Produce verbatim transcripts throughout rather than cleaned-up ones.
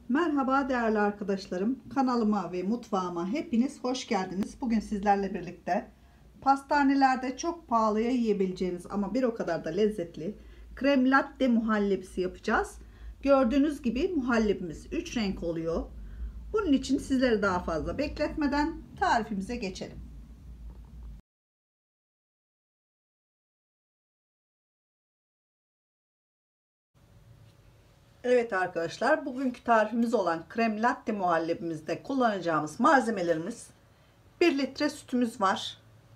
Merhaba değerli arkadaşlarım. Kanalıma ve mutfağıma hepiniz hoş geldiniz. Bugün sizlerle birlikte pastanelerde çok pahalıya yiyebileceğiniz ama bir o kadar da lezzetli krem latte muhallebisi yapacağız. Gördüğünüz gibi muhallebimiz üç renk oluyor. Bunun için sizleri daha fazla bekletmeden tarifimize geçelim. Evet arkadaşlar, bugünkü tarifimiz olan krem latte muhallebimizde kullanacağımız malzemelerimiz: bir litre sütümüz var,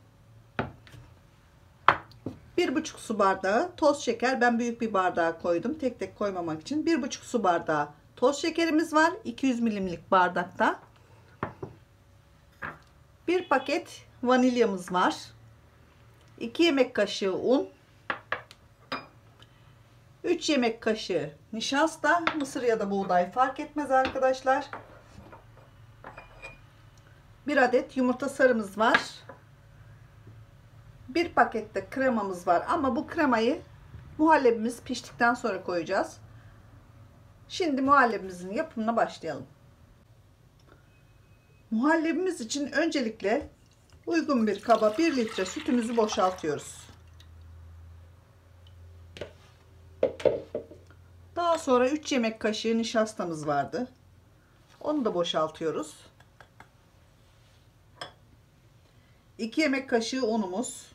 bir buçuk su bardağı toz şeker, ben büyük bir bardağa koydum tek tek koymamak için. bir buçuk su bardağı toz şekerimiz var iki yüz milimlik bardakta. Bir paket vanilyamız var, iki yemek kaşığı un, üç yemek kaşığı nişasta, mısır ya da buğday fark etmez arkadaşlar. Bir adet yumurta sarımız var. Bir pakette kremamız var ama bu kremayı muhallebimiz piştikten sonra koyacağız. Şimdi muhallebimizin yapımına başlayalım. Muhallebimiz için öncelikle uygun bir kaba bir litre sütümüzü boşaltıyoruz. Daha sonra üç yemek kaşığı nişastamız vardı. Onu da boşaltıyoruz. iki yemek kaşığı unumuz.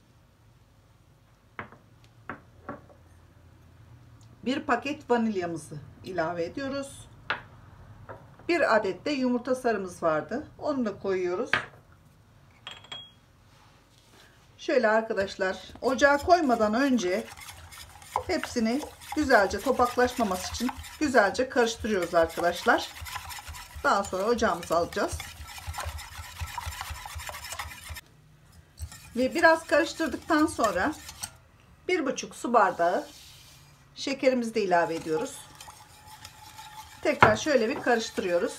Bir paket vanilyamızı ilave ediyoruz. Bir adet de yumurta sarımız vardı. Onu da koyuyoruz. Şöyle arkadaşlar, ocağa koymadan önce hepsini güzelce topaklaşmaması için güzelce karıştırıyoruz arkadaşlar. Daha sonra ocağımıza alacağız. Ve biraz karıştırdıktan sonra bir buçuk su bardağı şekerimizi de ilave ediyoruz. Tekrar şöyle bir karıştırıyoruz.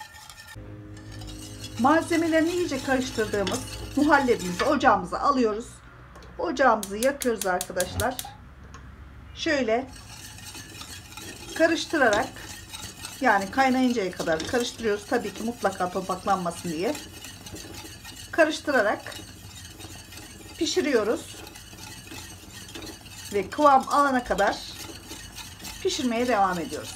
Malzemelerini iyice karıştırdığımız muhallebimizi ocağımıza alıyoruz. Ocağımızı yakıyoruz arkadaşlar. Şöyle karıştırarak, yani kaynayıncaya kadar karıştırıyoruz. Tabii ki mutlaka topaklanmasın diye. Karıştırarak pişiriyoruz. Ve kıvam alana kadar pişirmeye devam ediyoruz.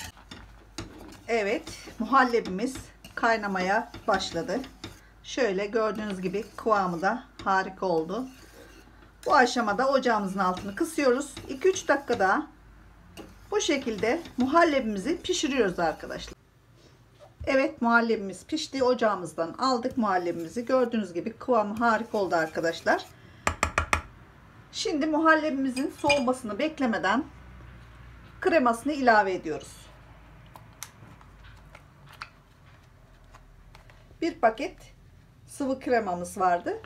Evet, muhallebimiz kaynamaya başladı. Şöyle gördüğünüz gibi kıvamı da harika oldu. Bu aşamada ocağımızın altını kısıyoruz. iki üç dakika daha bu şekilde muhallebimizi pişiriyoruz arkadaşlar. Evet, muhallebimiz pişti. Ocağımızdan aldık muhallebimizi. Gördüğünüz gibi kıvamı harika oldu arkadaşlar. Şimdi muhallebimizin soğumasını beklemeden kremasını ilave ediyoruz. Bir paket sıvı kremamız vardı.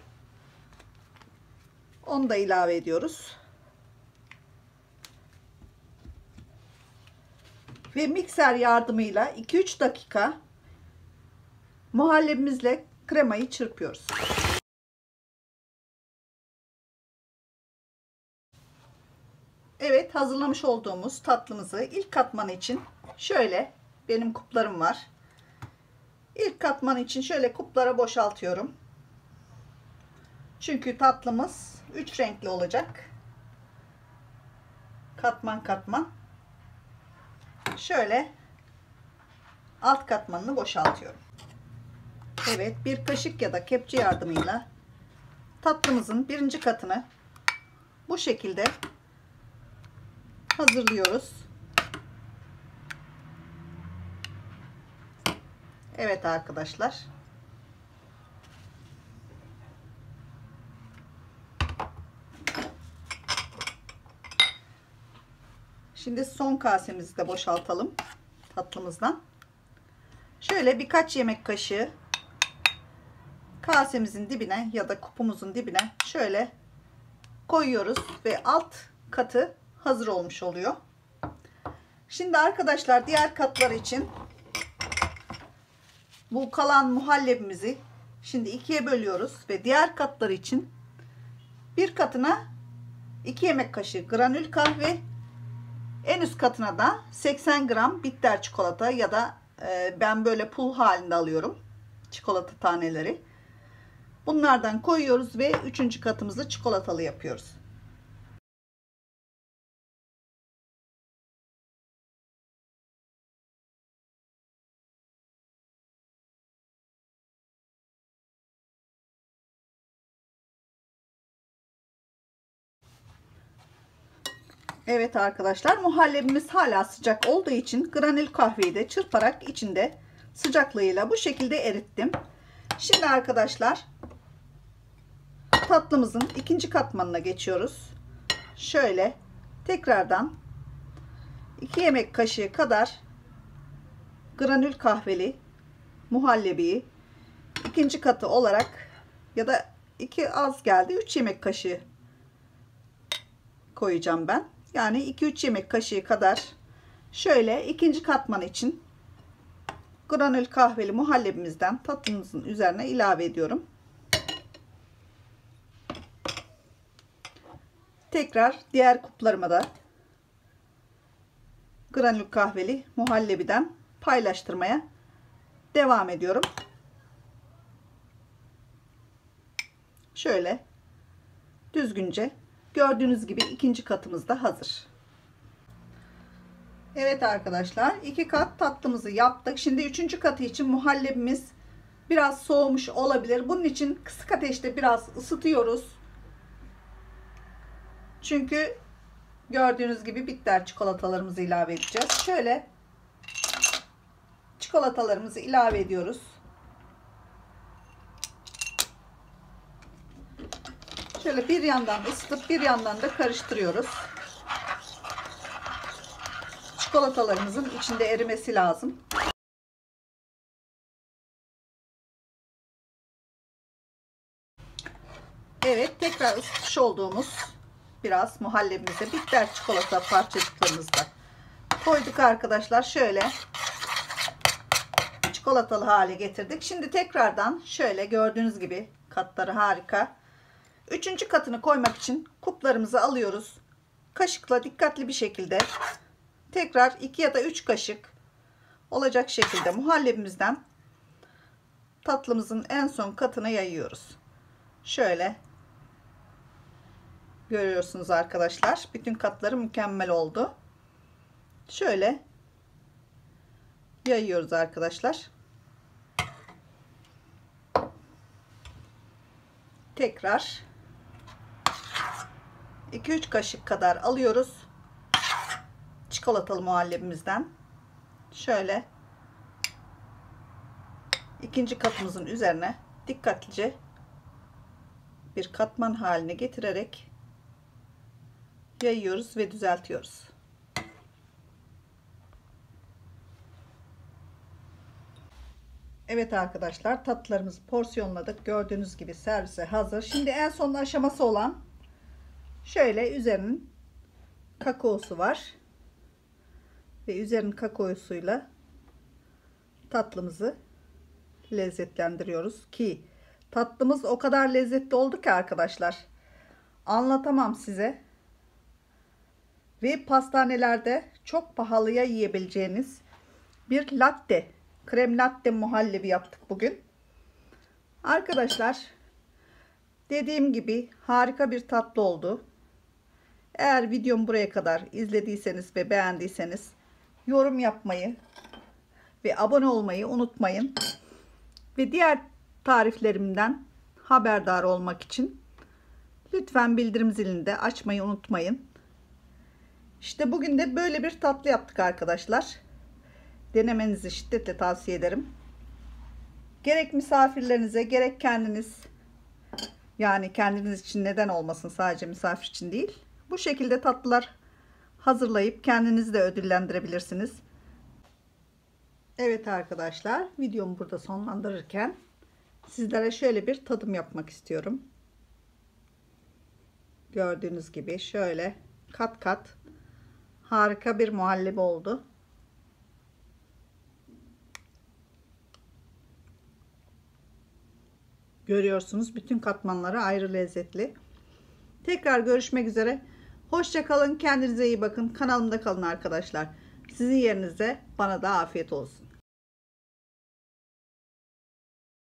Onu da ilave ediyoruz. Ve mikser yardımıyla iki üç dakika muhallebimizle kremayı çırpıyoruz. Evet, hazırlamış olduğumuz tatlımızı ilk katmanı için şöyle, benim kuplarım var. İlk katman için şöyle kuplara boşaltıyorum. Çünkü tatlımız üç renkli olacak. Katman katman. Şöyle alt katmanını boşaltıyorum. Evet, bir kaşık ya da kepçe yardımıyla tatlımızın birinci katını bu şekilde hazırlıyoruz. Evet arkadaşlar. Şimdi son kasemizi de boşaltalım tatlımızdan. Şöyle birkaç yemek kaşığı kasemizin dibine ya da kupumuzun dibine şöyle koyuyoruz ve alt katı hazır olmuş oluyor. Şimdi arkadaşlar, diğer katları için bu kalan muhallebimizi şimdi ikiye bölüyoruz ve diğer katları için bir katına iki yemek kaşığı granül kahve, En üst katına da seksen gram bitter çikolata ya da e, ben böyle pul halinde alıyorum çikolata taneleri. Bunlardan koyuyoruz ve üçüncü katımızı çikolatalı yapıyoruz. Evet arkadaşlar, muhallebimiz hala sıcak olduğu için granül kahveyi de çırparak içinde sıcaklığıyla bu şekilde erittim. Şimdi arkadaşlar tatlımızın ikinci katmanına geçiyoruz. Şöyle tekrardan iki yemek kaşığı kadar granül kahveli muhallebiyi ikinci katı olarak ya da iki az geldi, üç yemek kaşığı koyacağım ben. Yani iki üç yemek kaşığı kadar şöyle ikinci katman için granül kahveli muhallebimizden tatlımızın üzerine ilave ediyorum. Tekrar diğer kuplarıma da granül kahveli muhallebiden paylaştırmaya devam ediyorum. Şöyle düzgünce gördüğünüz gibi ikinci katımız da hazır. Evet arkadaşlar, iki kat tatlımızı yaptık. Şimdi üçüncü katı için muhallebimiz biraz soğumuş olabilir. Bunun için kısık ateşte biraz ısıtıyoruz. Çünkü gördüğünüz gibi bitter çikolatalarımızı ilave edeceğiz. Şöyle çikolatalarımızı ilave ediyoruz. Şöyle bir yandan ısıtıp bir yandan da karıştırıyoruz. Çikolatalarımızın içinde erimesi lazım. Evet, tekrar ısıtmış olduğumuz biraz muhallebimize bitter çikolata parçacıklarımızı da koyduk arkadaşlar. Şöyle çikolatalı hale getirdik. Şimdi tekrardan şöyle gördüğünüz gibi katları harika. Üçüncü katını koymak için kuplarımızı alıyoruz. Kaşıkla dikkatli bir şekilde tekrar iki ya da üç kaşık olacak şekilde muhallebimizden tatlımızın en son katına yayıyoruz. Şöyle görüyorsunuz arkadaşlar. Bütün katları mükemmel oldu. Şöyle yayıyoruz arkadaşlar. Tekrar iki üç kaşık kadar alıyoruz. Çikolatalı muhallebimizden. Şöyle ikinci katımızın üzerine dikkatlice bir katman haline getirerek yayıyoruz ve düzeltiyoruz. Evet arkadaşlar, tatlılarımızı porsiyonladık. Gördüğünüz gibi servise hazır. Şimdi en son aşaması olan şöyle üzerinin kakaosu var. Ve üzerinin kakaosuyla tatlımızı lezzetlendiriyoruz ki tatlımız o kadar lezzetli oldu ki arkadaşlar, anlatamam size. Ve pastanelerde çok pahalıya yiyebileceğiniz bir latte, krem latte muhallebi yaptık bugün. Arkadaşlar, dediğim gibi harika bir tatlı oldu. Eğer videomu buraya kadar izlediyseniz ve beğendiyseniz yorum yapmayı ve abone olmayı unutmayın. Ve diğer tariflerimden haberdar olmak için lütfen bildirim zilini de açmayı unutmayın. İşte bugün de böyle bir tatlı yaptık arkadaşlar. Denemenizi şiddetle tavsiye ederim. Gerek misafirlerinize gerek kendiniz, yani kendiniz için neden olmasın, sadece misafir için değil. Bu şekilde tatlılar hazırlayıp kendinizi de ödüllendirebilirsiniz. Evet arkadaşlar, videomu burada sonlandırırken sizlere şöyle bir tadım yapmak istiyorum. Gördüğünüz gibi şöyle kat kat harika bir muhallebi oldu. Görüyorsunuz, bütün katmanları ayrı lezzetli. Tekrar görüşmek üzere. Hoşça kalın, kendinize iyi bakın. Kanalımda kalın arkadaşlar. Sizin yerinize bana da afiyet olsun.